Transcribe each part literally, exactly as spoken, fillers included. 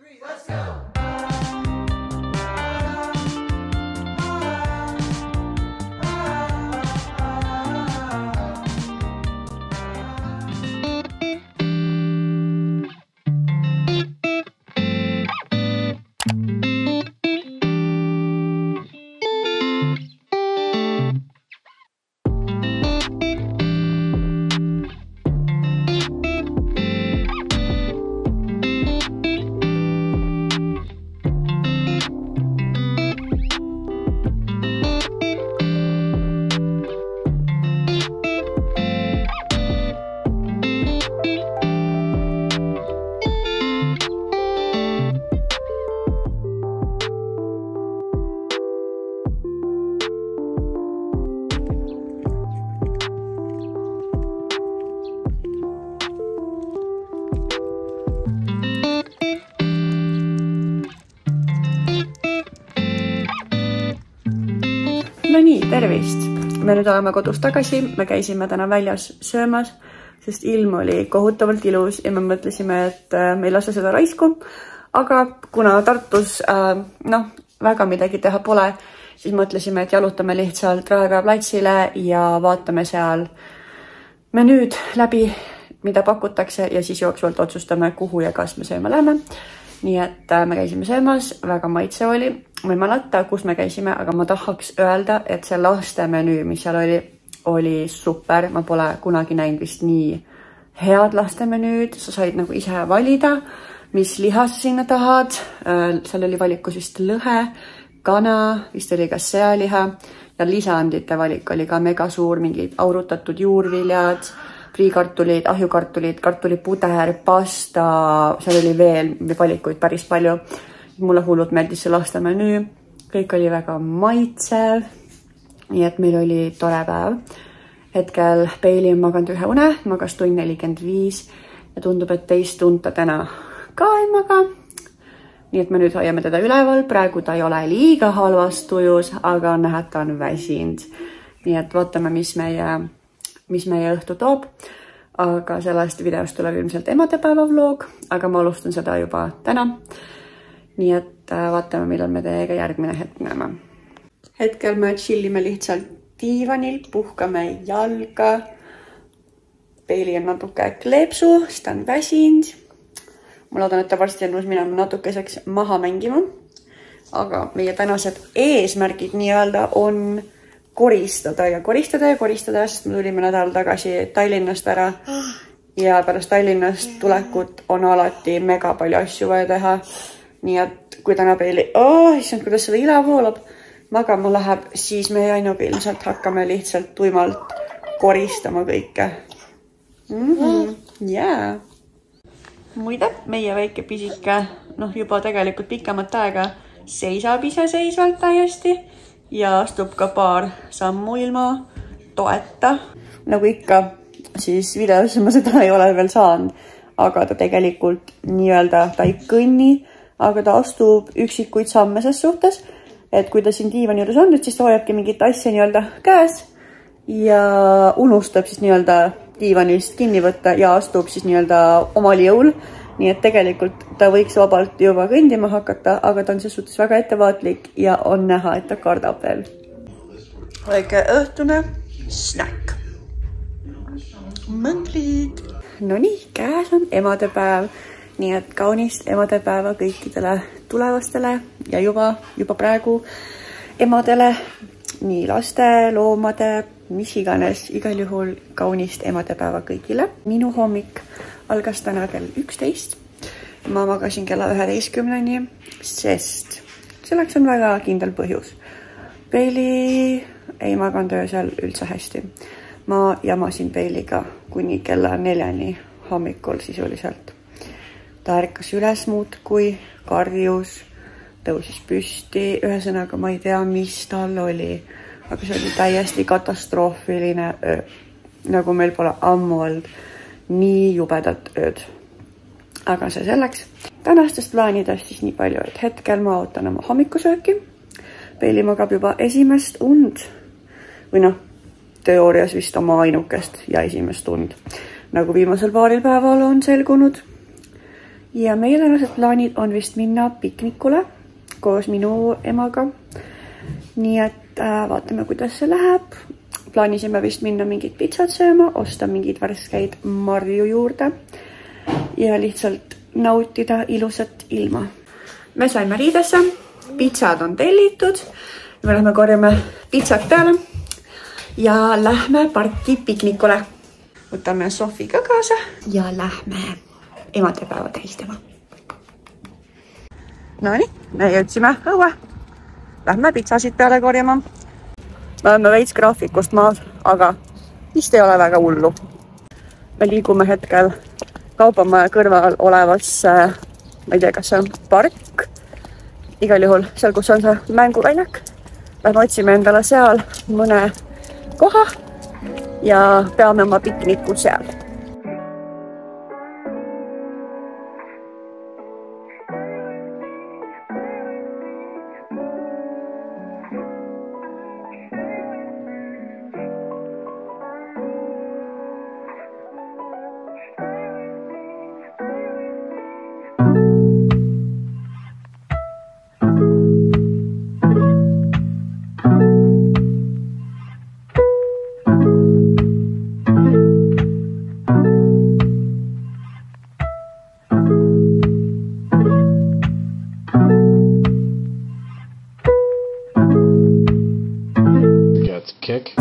No nii, tervist! Me nüüd oleme kodus tagasi, me käisime täna väljas söömas, sest ilm oli kohutavalt ilus ja me mõtlesime, et me ei lase seda raisku. Aga kuna Tartus noh, väga midagi teha pole, siis mõtlesime, et jalutame lihtsalt Raekoja platsile ja vaatame seal menüüd läbi, mida pakutakse ja siis jooksvalt otsustame, kuhu ja kas me sööma läheme. Nii et me käisime söömas, väga maitse oli. Ma ei mäleta, kus me käisime, aga ma tahaks öelda, et see laste menüü, mis seal oli, oli super. Ma pole kunagi näinud vist nii head laste menüüd. Sa said nagu ise valida, mis liha sa sinna tahad. Seal oli valikus vist lõhe, kana, vist oli ka sealiha ja lisandite valik oli ka mega suur, mingid aurutatud juurviljad, friikartulid, ahjukartulid, kartulipuder, pasta, seal oli veel valikuid päris palju. Mulle hullult meeldis see laste menüü, kõik oli väga maitsev, nii et meil oli tore päev. Hetkel Peili on maganud ühe une, magas tund nelikümmend viis ja tundub, et teist tunta täna ka ei maga. Nii et me nüüd hoiame teda üleval, praegu ta ei ole liiga halvas tujus, aga on näha, et ta on väsinud. Nii et vaatame, mis meie, mis meie õhtu toob. Aga sellest videost tuleb ilmselt emadepäeva vlog, aga ma alustan seda juba täna. Nii et vaatame, millal me teiega järgmine hetk näeme. Hetkel me chillime lihtsalt diivanil, puhkame jalga. Peili on natuke kleepsu, sest ta on väsinud. Ma loodan, et ta varsti on nõus minema natukeseks maha mängima. Aga meie tänased eesmärgid nii-öelda on koristada ja koristada ja koristada, sest me tulime nädal tagasi Tallinnast ära. Ja pärast Tallinnast tulekut on alati mega palju asju vaja teha. Nii et kui täna Peili, oh, issand, kuidas seda ila voolab, magama läheb, siis me ainuga ilmselt hakkame lihtsalt tuimalt koristama kõike. Mm-hmm. Yeah. Muide, meie väike pisike, noh juba tegelikult pikemat aega seisab iseseisvalt täiesti ja astub ka paar sammu ilma toeta. Nagu ikka, siis videos ma seda ei ole veel saanud, aga ta tegelikult nii-öelda ta ei kõnni, aga ta astub üksikuid samme ses suhtes, et kui ta siin diivani juures on, siis ta hoiabki mingit asja nii-öelda käes ja unustab siis nii-öelda diivanist kinni võtta ja astub siis nii-öelda omal jõul. Nii et tegelikult ta võiks vabalt juba kõndima hakata, aga ta on ses suhtes väga ettevaatlik ja on näha, et ta kardab veel. Väike õhtune snäkk. Mõnglid. No nii, käes on emadepäev. Nii et kaunist emadepäeva kõikidele tulevastele ja juba, juba praegu emadele, nii laste, loomade, mis iganes, igal juhul kaunist emadepäeva kõigile. Minu hommik algas täna kell üksteist. Ma magasin kella üheteistkümneni, sest selleks on väga kindel põhjus. Peili ei maganud öösel üldse hästi. Ma jamasin Peiliga kuni kella neljani hommikul sisuliselt. Ta ärkas üles muudkui, karjus, tõusis püsti, ühesõnaga ma ei tea, mis tal oli, aga see oli täiesti katastroofiline öö, nagu meil pole ammu olnud nii jubedat ööd. Aga see selleks. Tänastest plaanidest siis nii palju, et hetkel ma ootan oma hommikusööki. Peili magab juba esimest und või noh, teoorias vist oma ainukest ja esimest und, nagu viimasel paaril päeval on selgunud. ja meie tänased plaanid on vist minna piknikule koos minu emaga. Nii et äh, vaatame, kuidas see läheb. Plaanisime vist minna mingit pitsat sööma, osta mingid värskeid marju juurde ja lihtsalt nautida ilusat ilma. Me saime riidesse, pitsad on tellitud. Me lähme korjame pitsad peale ja lähme parki piknikule. Võtame Sofi ka kaasa ja lähme emadepäeva tähistama. No nii, me jõudsime õue. Lähme pitsasid peale korjama. Me oleme veits graafikust maas, aga vist ei ole väga hullu. Me liigume hetkel kaubamaja kõrval olevasse, ma ei tea, kas see on park. Igal juhul seal, kus on see mänguväljak. Lähme otsime endale seal mõne koha ja peame oma pikniku seal. Kick.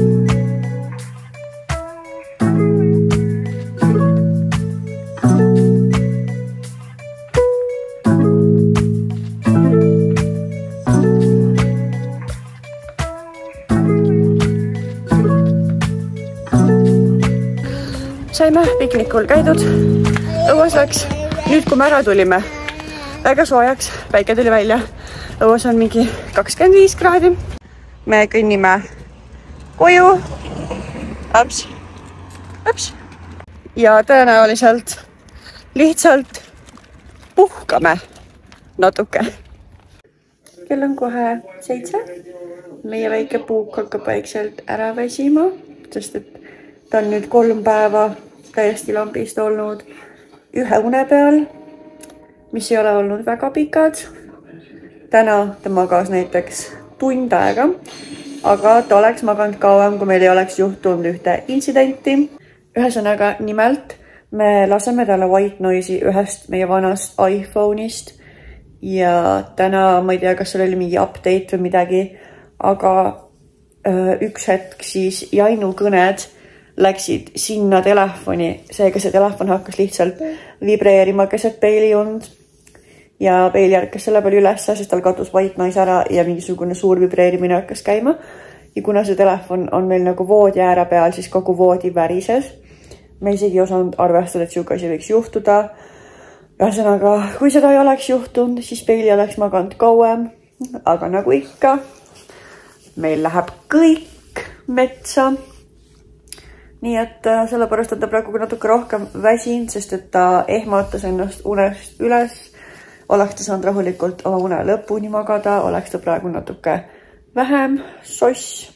Saime piknikul käidud, õues läks. Nüüd, kui me ära tulime, väga soojaks, päike tuli välja. Õues on mingi kakskümmend viis kraadi. Me kõnnime koju, õps, õps. Ja tõenäoliselt lihtsalt puhkame natuke. Kell on kohe seitse. Meie väike puuk hakkab vaikselt ära väsima, sest et ta on nüüd kolm päeva täiesti lambist olnud ühe une peal, mis ei ole olnud väga pikad. Täna ta magas näiteks tund aega, aga ta oleks maganud kauem, kui meil ei oleks juhtunud ühte intsidenti. Ühesõnaga, nimelt me laseme talle white noise'i ühest meie vanast iPhone'ist ja täna ma ei tea, kas seal oli mingi update või midagi, aga öö, üks hetk siis Jainu kõned läksid sinna telefoni, seega see telefon hakkas lihtsalt vibreerima keset peili und ja peil järkas selle peale üles, sest tal katus white noise ära ja mingisugune suur vibreerimine hakkas käima. Ja kuna see telefon on meil nagu voodi ääre peal, siis kogu voodi värises. Me isegi osanud arvestada, et siuke asi võiks juhtuda. Ühesõnaga, kui seda ei oleks juhtunud, siis peili oleks maganud kauem, aga nagu ikka, meil läheb kõik metsa. Nii et sellepärast on ta praegu natuke rohkem väsinud, sest et ta ehmatas ennast unest üles. Oleks ta saanud rahulikult oma une lõpuni magada, oleks ta praegu natuke vähem soss.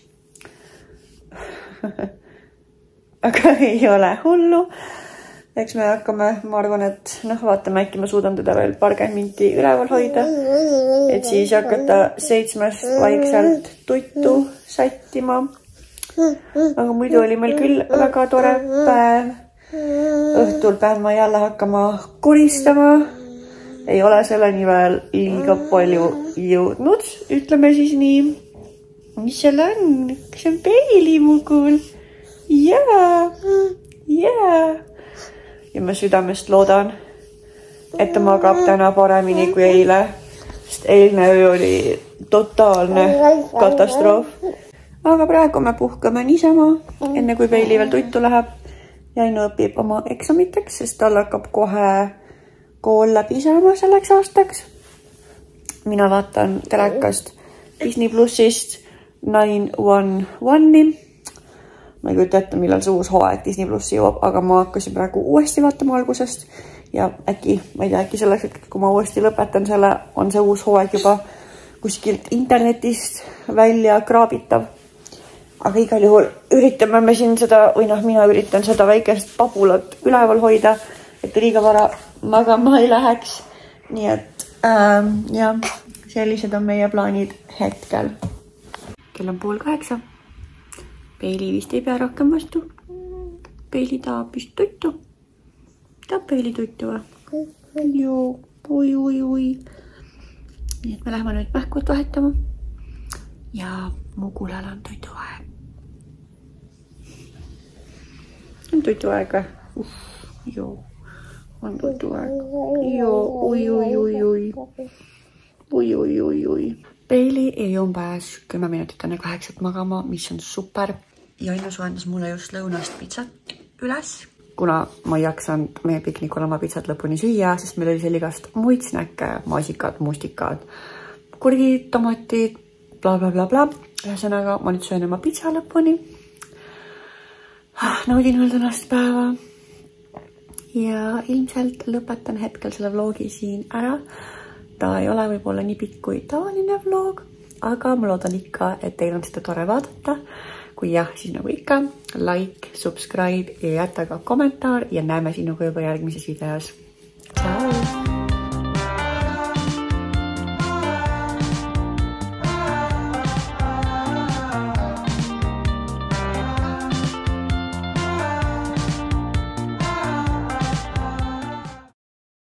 Aga ei ole hullu. Eks me hakkame, ma arvan, et noh, vaatame, äkki ma suudan teda veel parkümmend minti üleval hoida. Et siis hakata seitsmest vaikselt tuttu sättima. Aga muidu oli meil küll väga tore päev. Õhtul pean ma jälle hakkama koristama. Ei ole selleni veel liiga palju jõudnud. Ütleme siis nii. Mis seal on? Kas on peilimugul? Jaa, jaa. Ja ma südamest loodan, et ta magab täna paremini kui eile. Sest eilne öö oli totaalne katastroof. Aga praegu me puhkame niisama, enne kui peili veel tuttu läheb. Jainu õpib oma eksamiteks, sest tal hakkab kohe kool läbi saama selleks aastaks. Mina vaatan telekast Disney plussist nine one one'i. Ma ei kujuta ette, millal see uus hooaeg Disney plussi jõuab, aga ma hakkasin praegu uuesti vaatama algusest. Ja äkki, ma ei tea, äkki selleks, et kui ma uuesti lõpetan selle, on see uus hooaeg juba kuskilt internetist välja kraabitav. Aga igal juhul üritame me siin seda, või noh, mina üritan seda väikest pabulat üleval hoida, et liiga vara magama ei läheks. Nii et ähm, ja, sellised on meie plaanid hetkel. Kell on pool kaheksa. Peili vist ei pea rohkem vastu. Peili tahab vist tuttu. Tahab Peili tuttu või? Joo, oi, oi, oi. Nii et me läheme nüüd mähkut vahetama. Ja Mugulal on tutuaeg. On tutuaeg või? Uh, joo, on tutuaeg. Joo, oi, oi, oi, oi. Oi, oi, oi, oi. Peili ei umbes kümme minutit enne kaheksat magama, mis on super. Jainu soendas mulle just lõunast pitsat üles. Kuna ma ei jaksanud meie piknikul oma pitsat lõpuni süüa, sest meil oli seal igast muid snäkke, maasikad, mustikad, kurgid, tomatid, bla, bla, bla, bla. Ühesõnaga, ma nüüd söön oma pitsa lõpuni. Naudin veel tänast päeva. Ja ilmselt lõpetan hetkel selle vlogi siin ära. Ta ei ole võib-olla nii pikk kui tavaline vlog, aga ma loodan ikka, et teil on seda tore vaadata. Kui jah, siis nagu ikka, like, subscribe ja jäta ka kommentaar ja näeme sinuga juba järgmises videos. Ciao!